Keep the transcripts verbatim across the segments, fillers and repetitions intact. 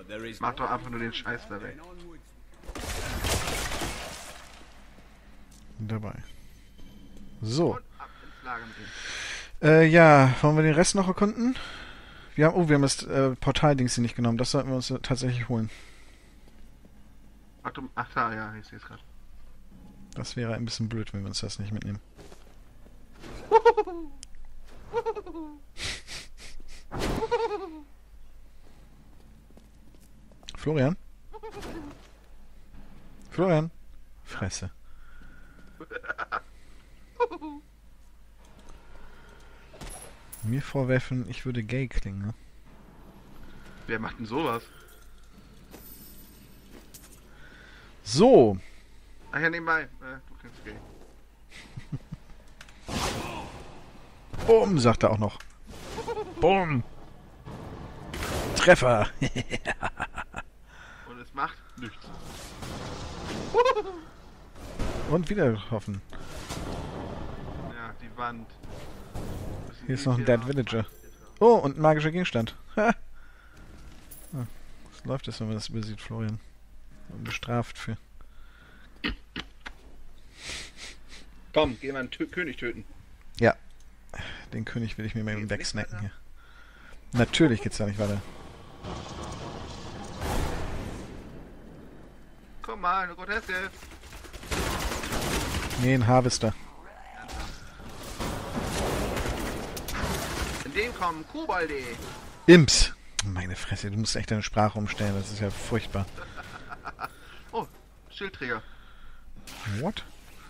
Mach doch einfach nur den Scheiß da weg. Dabei. So. Und ab ins Lager mit ihm. Äh, ja, wollen wir den Rest noch erkunden? Wir haben, oh, wir haben das äh, Portal-Dings hier nicht genommen. Das sollten wir uns äh, tatsächlich holen. Ach, du, ach da, ja, ich sehe es gerade. Das wäre ein bisschen blöd, wenn wir uns das nicht mitnehmen. Florian? Florian? Fresse. Mir vorwerfen, ich würde gay klingen, ne? Wer macht denn sowas? So. Ach ja, nebenbei. Äh, du klingst gay. Bumm, sagt er auch noch. Bumm. Treffer. Und es macht nichts. Und wieder getroffen. Ja, die Wand. Hier ist noch ein Dead Villager. Oh, und ein magischer Gegenstand. Ha. Ah, was läuft das, wenn man das übersieht, Florian? Und bestraft für. Komm, geh mal einen Tö König töten. Ja. Den König will ich mir mal eben wegsnacken hier. Natürlich geht's da nicht weiter. Komm mal, eine Groteske. Nee, ein Harvester. In dem kommen Kobolde. Imps. Meine Fresse, du musst echt deine Sprache umstellen, das ist ja furchtbar. Oh, Schildträger. What?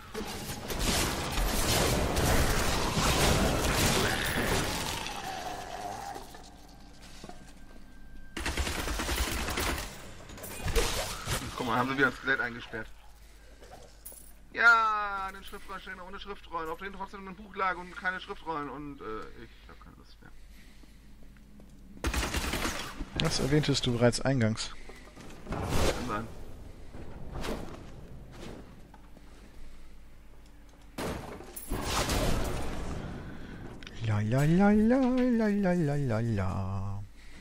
Guck mal, haben sie wieder ein Skelett eingesperrt. Ja, den Schriftrollen stehen ohne Schriftrollen, auf denen trotzdem ein Buch lag und keine Schriftrollen und äh, ich hab keine Lust mehr. Das erwähntest du bereits eingangs. Kann sein. La la la la la la la la la.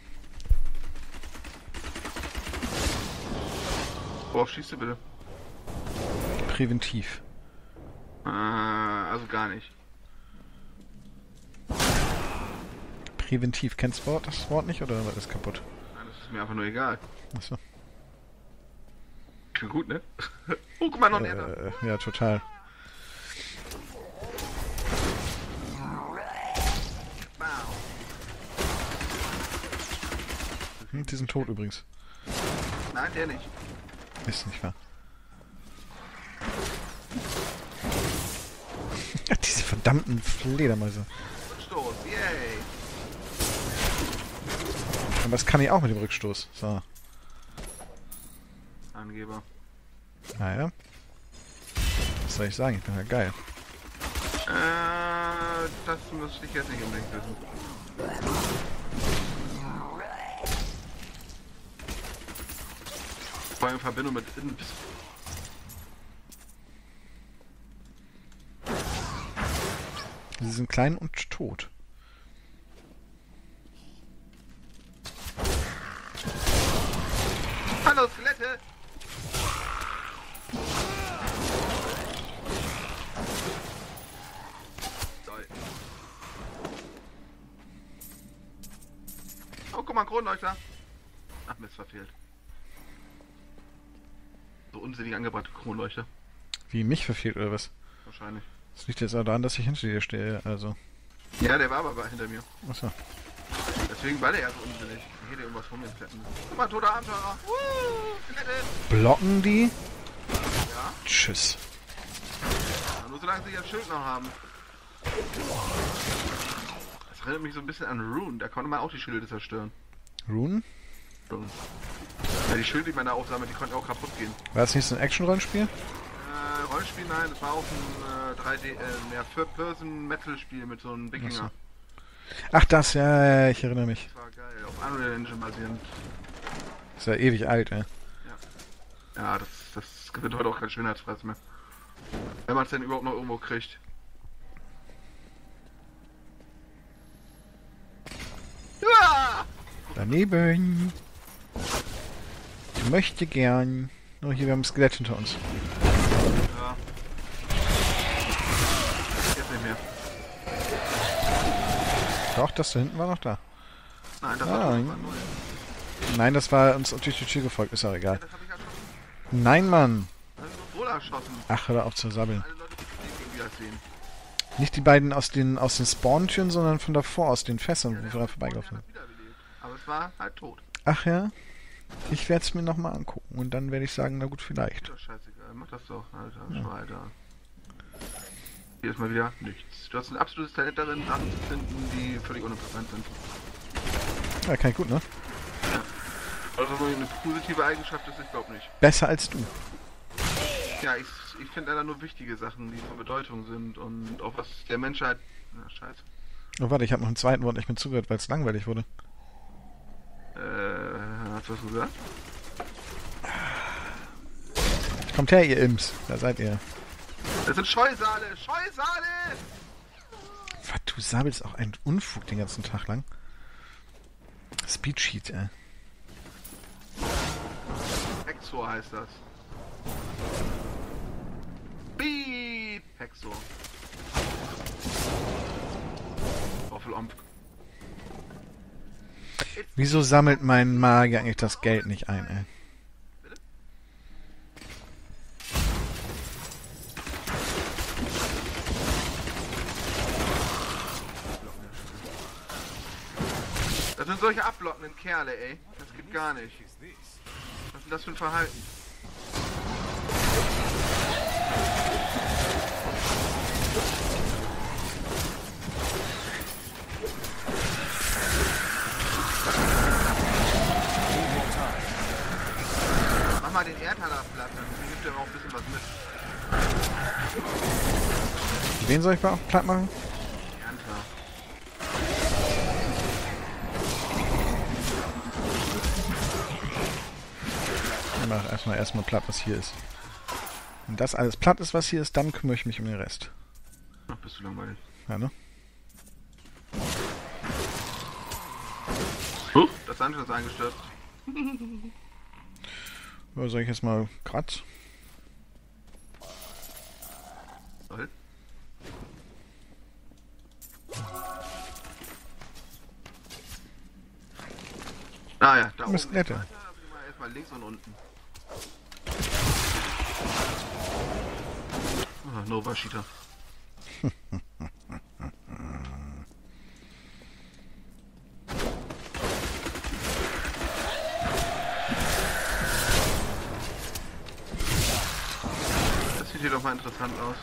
Worauf schießt du bitte? Präventiv. Äh, also gar nicht. Präventiv. Kennst du das Wort nicht oder war das kaputt? Nein, das ist mir einfach nur egal. Achso. Schon gut, ne? Oh, guck mal, noch ein Ender. Äh, ja, total. Hm, die sind tot übrigens. Nein, der nicht. Ist nicht wahr. Diese verdammten Fledermäuse. Stoß, yay. Aber das kann ich auch mit dem Rückstoß. So. Angeber. Naja. Was soll ich sagen? Ich bin ja geil. Äh, das muss ich jetzt nicht unbedingt wissen. Vor allem in Verbindung mit Imps. Sie sind klein und tot. Hallo, Skelette! Toll. Oh, guck mal, ein Kronleuchter. Ach, Mist, verfehlt. So unsinnig angebrachte Kronleuchter. Wie mich verfehlt oder was? Wahrscheinlich. Das liegt jetzt auch daran, dass ich hinter dir stehe, also. Ja, der war aber hinter mir. Achso. Deswegen war der ja so unsinnig. Ich hätte irgendwas von mir kletten müssen. Guck mal, toter Abenteurer. Uh, Skelette. Blocken die? Ja, Tschüss. ja, nur solange sie ihr Schild noch haben. Das erinnert mich so ein bisschen an Rune. Da konnte man auch die Schilde zerstören. Rune? Rune. Ja, die Schilde, die man da aufsammelt, die konnten auch kaputt gehen. War das nicht so ein Action-Rollenspiel? Äh, Rollenspiel, nein, das war auch ein äh, drei D, äh, mehr Third-Person-Metal-Spiel mit so einem Wikinger. Ach das, ja, ja, ich erinnere mich. Das war geil, auf Unreal Engine basierend. Ist ja ewig alt, ey. Ja, das, das gewinnt heute auch kein Schönheitspreis mehr. Wenn man es denn überhaupt noch irgendwo kriegt. Ja! Daneben. möchte gern. Oh, hier, wir haben ein Skelett hinter uns. Ja. Jetzt nicht mehr. Doch, das da hinten war noch da. Nein, das Ah, war ja. schon neu. Nein, das war uns durch die Tür gefolgt, ist auch Ja, egal. das hab ich erschossen. Nein, Mann! Das ist doch wohl erschossen. Ach, hör auf zu sabbeln. Alle Leute, die das sehen. Nicht die beiden aus den, aus den Spawn-Türen, sondern von davor, aus den Fässern, Ja, wo der wir da hat vorbeigelaufen hat sind. wiederbelebt. Aber es war halt tot. Ach ja? Ich werde es mir nochmal angucken und dann werde ich sagen, na gut, vielleicht. Ist doch scheißegal. Mach das doch, Alter. Ja. Alter. Hier ist mal wieder nichts. Du hast ein absolutes Talent darin, Sachen zu finden, die völlig uninteressant sind. Ja, kann ich gut, ne? Also so eine positive Eigenschaft ist, ich glaube nicht. Besser als du. Ja, ich, ich finde leider nur wichtige Sachen, die von Bedeutung sind und auch was der Menschheit... Na, scheiße. Oh, warte, ich habe noch einen zweiten Wort nicht mehr zugehört, weil es langweilig wurde. Äh, hast du was gesagt? Kommt her, ihr Imps. Da seid ihr. Das sind Scheusale! Scheusale! Was, du sabbelst auch einen Unfug den ganzen Tag lang. Speedsheet, ey. Hexor heißt das. Beep! Hexor. Waffelomp. Wieso sammelt mein Magier eigentlich das Geld nicht ein, ey? Das sind solche ablockenden Kerle, ey. Das geht gar nicht. Was ist denn das für ein Verhalten? Mach mal den Erdhaller platt, dann gibt er auch ein bisschen was mit. Wen soll ich mal platt machen? Ernter. Ich mach erstmal erstmal platt, was hier ist. Wenn das alles platt ist, was hier ist, dann kümmere ich mich um den Rest. Ach, bist du langweilig. Ja, ne? Huh? Das Dungeon ist eingestürzt. Oder soll ich jetzt mal Kratz? Soll? Ah ja, da oben. Ist nett. Weiter, erstmal links und unten. Ah, Nova Cheater. Das sieht hier doch mal interessant aus.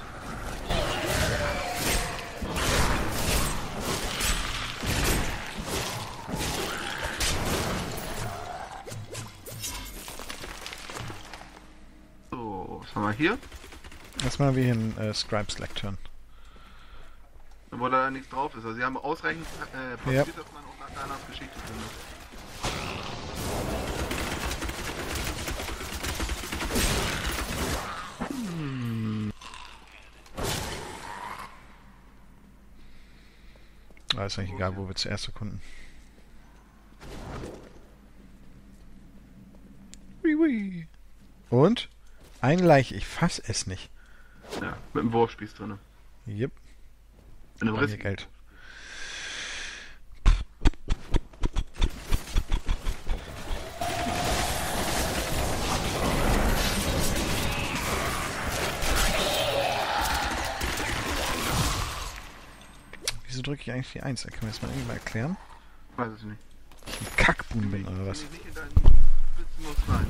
So, was haben wir hier? Erstmal wie hier ein äh, Scribes Lectern. Wo da nichts drauf ist. Also sie haben ausreichend äh, passiert, Ja. dass man auch nach Danas Geschichte findet. Ah, ist eigentlich egal, wo wir zuerst erkunden. Ui, ui. Und? Eine Leiche, ich fass es nicht. Ja, mit dem Wurfspieß drin. Jep, In einem bei mir Riss. Geld. Wieso drücke ich eigentlich die eins? Kann man das mal irgendwie mal erklären? Weiß es nicht. Ein Kackbuben bin oder was? Will ich nicht in deinen Witzenlos rein.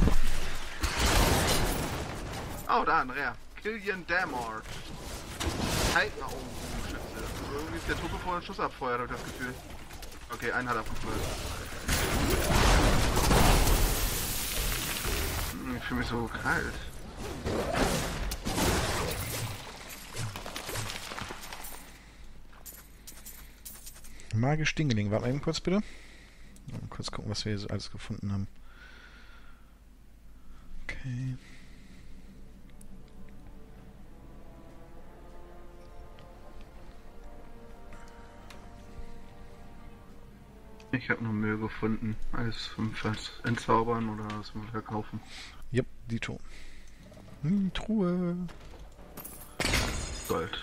Oh, da, ein Rare. Killian Damar. Halt nach oben, du Schütze. Irgendwie ist der Truppe vorher einen Schuss abfeuert, hab ich das Gefühl. Okay, einen hat er abgefeuert. Hm, ich fühle mich so kalt. Magisch Dingeling. Warte mal eben kurz bitte. Mal kurz gucken, was wir hier so alles gefunden haben. Okay. Ich habe nur Müll gefunden. Alles zum Entzaubern oder zum Verkaufen. Jupp, die Truhe. Die Truhe. Gold.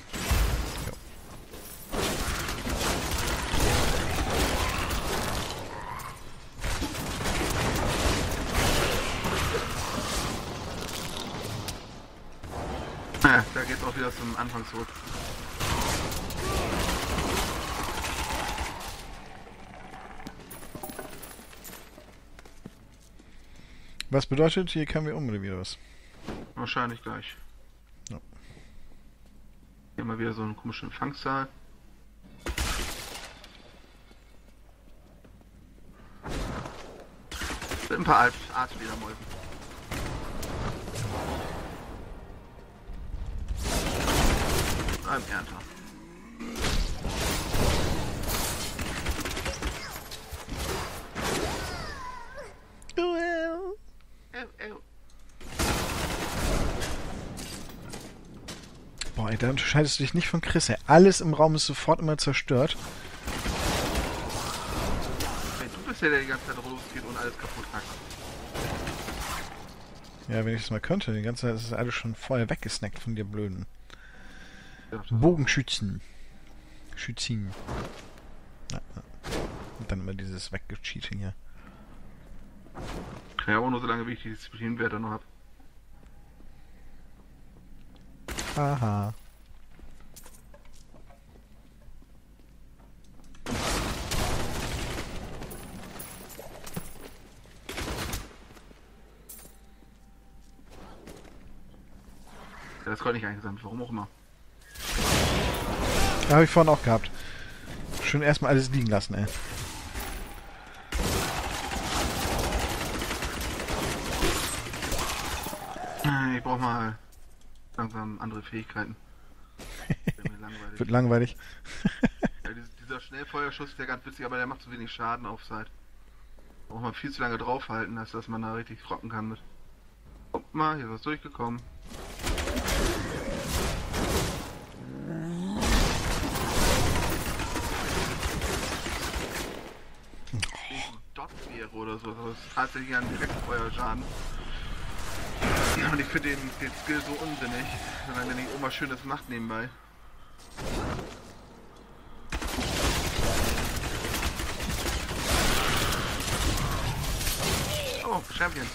Ja. Ah, da geht's auch wieder zum Anfang zurück. Was bedeutet, hier können wir um oder wieder was? Wahrscheinlich gleich. Ja. Hier haben wir wieder so einen komischen Fangsaal. Sind ein paar Arztfledermäusen. Ein Ernter. Boah, ey, da unterscheidest du dich nicht von Chris, ey. Alles im Raum ist sofort immer zerstört. Hey, du bist ja der die ganze Zeit losgeht und alles kaputt hackt. Ja, wenn ich das mal könnte. Die ganze Zeit ist alles schon vorher weggesnackt von dir Blöden. Ja, Bogenschützen. Schützin. Na, na. Und dann immer dieses Weggecheating hier. Ja, auch nur so lange, wie ich die Disziplinwerte noch hab. Haha. Ja, das konnte ich eigentlich sagen, warum auch immer. Ja, habe ich vorhin auch gehabt. Schön erstmal alles liegen lassen, ey. Ich brauch mal langsam andere Fähigkeiten. Wird mir langweilig. Wird langweilig. Ja, dieser, dieser Schnellfeuerschuss ist ja ganz witzig, aber der macht zu wenig Schaden auf Zeit. Braucht man viel zu lange draufhalten, als dass man da richtig rocken kann mit. Guck mal, hier ist was durchgekommen. Dot wäre oder so, das ist tatsächlich ein Direktfeuerschaden. Und ich finde den, den Skill so unsinnig, wenn er nicht immer Schönes macht nebenbei. Oh, Champion.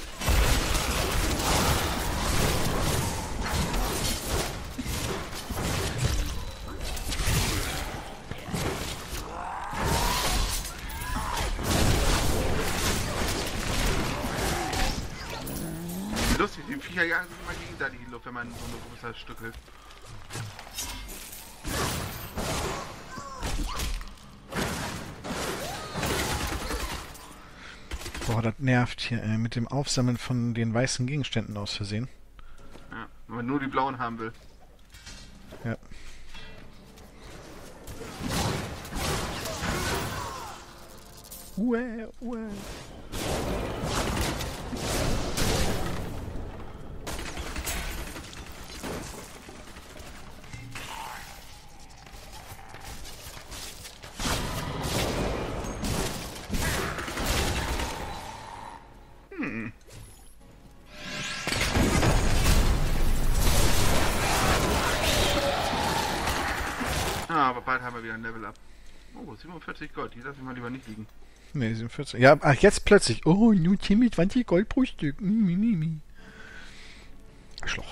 Lustig, die Viecher jagen sich immer gegenseitig in die Luft, wenn man so eine große stückelt. Boah, das nervt hier, ey, mit dem Aufsammeln von den weißen Gegenständen aus Versehen. Ja, wenn man nur die blauen haben will. Ja. Uäh, uäh. Hm. Ah, aber bald haben wir wieder ein Level up. Oh, siebenundvierzig Gold, die lassen wir lieber nicht liegen. Ne, siebenundvierzig. Ja, ach, jetzt plötzlich. Oh, nur zwanzig Gold pro Stück. Mi, mi, mi. Arschloch.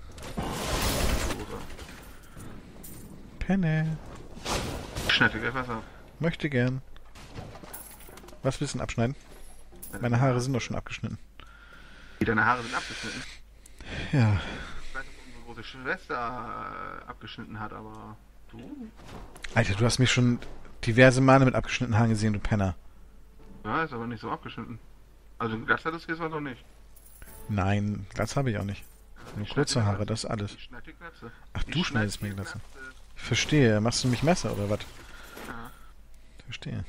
Penne. Schneide gleich was ab. Möchte gern. Was willst du denn abschneiden? Meine Haare sind doch schon abgeschnitten. Wie, deine Haare sind abgeschnitten? Ja. Ich weiß, dass unsere große Schwester äh, abgeschnitten hat, aber du? Alter, du hast mich schon diverse Male mit abgeschnittenen Haaren gesehen, du Penner. Ja, ist aber nicht so abgeschnitten. Also Glatz hattest du jetzt noch nicht. Nein, Glatz habe ich auch nicht. Nur kurze Haare, das ist alles. Ich schneide die Glatze. Ach, Ich du schneide schneidest mir die Glatze. Glatze. Ich verstehe. Machst du mich Messer oder was? Ja. Verstehe.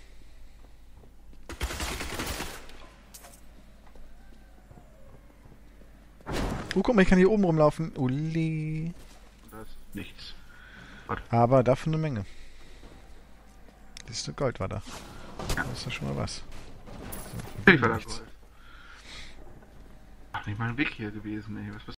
Oh, guck mal, ich kann hier oben rumlaufen. Uli. Das ist nichts. Aber dafür eine Menge. Siehst du, Gold war da. Das ist ja schon mal was. So, Ich war das nichts. wohl. Ach, nicht mal ein Weg hier gewesen, ey. Was